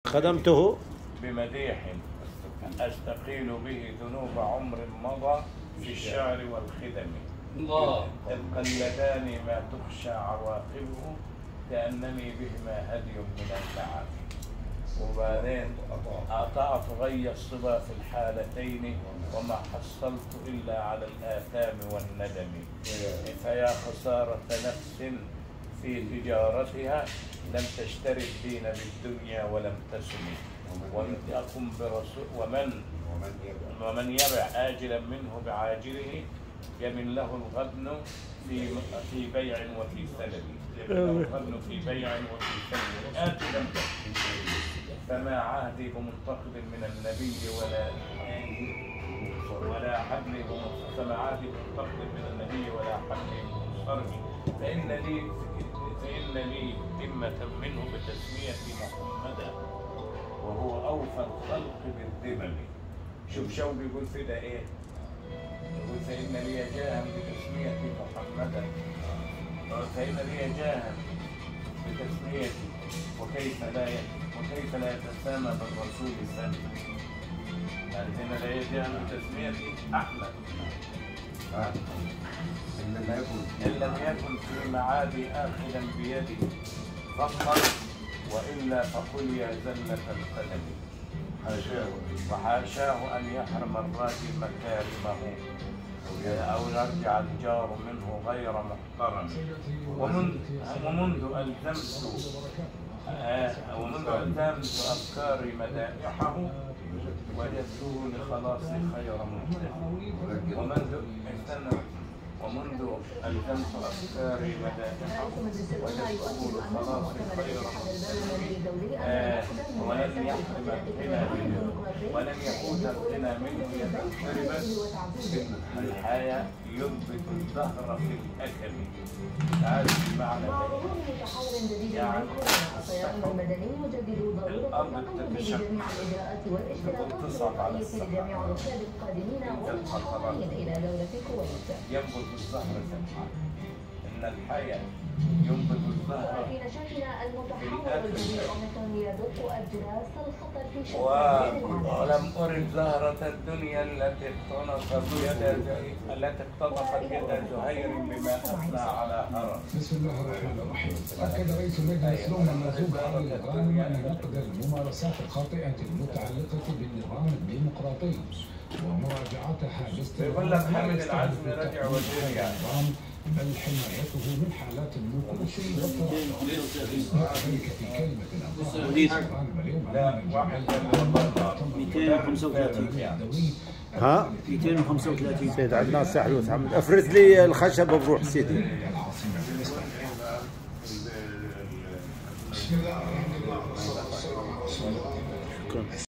خدمته بمديح أستقيل به ذنوب عمر مضى في الشعر والخدم. الله. تبقى اللذان ما تخشى عواقبه كأنني بهما هدي من النعم. وبعدين أطعت غي الصبا في الحالتين وما حصلت إلا على الآثام والندم. فيا خسارة نفس في تجارتها لم تشتري الدين بالدنيا ولم تسم. ومن يبع آجلا منه بعاجله يمن له الغبن في بيع وفي سلم. الغبن في بيع وفي سلم. آجلا فما عهدي بمنتقد من النبي ولا حبل فما عهدي بمنتقد من النبي ولا حبل بمصرم. فإن لي ذمة منه بتسمية محمدا وهو أوفى الخلق بالذمم. شوف شو بيقول في ده إيه؟ يقول فإن لي جاها بتسمية محمدا، فإن لي جاها بتسميتي وكيف لا يتسامى بالرسول سلم. يعني فإن لي جاها بتسميتي أحمد إن لم يكن في معادي آخذا بيدي فقط وإلا فقل يا زلة القدم. وحاشاه أن يحرم الراجي مكارمه أو يرجع الجار منه غير محترم. ومنذ ألزمت أفكاري مدائحه وجدته لخلاصي خير منتهى. ومنذ ألزمت أفكاري مدائحه وجدته لخلاصي خير منتهى. ولن يفوت الغنى منه يتقربا الحياة ينبت الزهر في الأكل. تعرف بمعنى يعني الأرض تتشقق وتصعد على الصحراء ينبت الزهر سمحا. إن الحياة ينبت الزهر في الأكل. ولم أرد زهرة الدنيا التي اقتطفت يد زهير بما أثنى على هرم. بسم الله الرحمن الرحيم. أكد رئيس المجلس لوم المنسوب على الغانم أن نقد الممارسات الخاطئة المتعلقة بالنظام الديمقراطي ومراجعتها يقول لك حامد العزمي رجع وزير يعني. بل حمايته من حالات الملوك ذلك في كلمة لا 235 ها 235 سيد عدنان سحلوت عم افرز لي الخشب بروح سيدي. شكرا.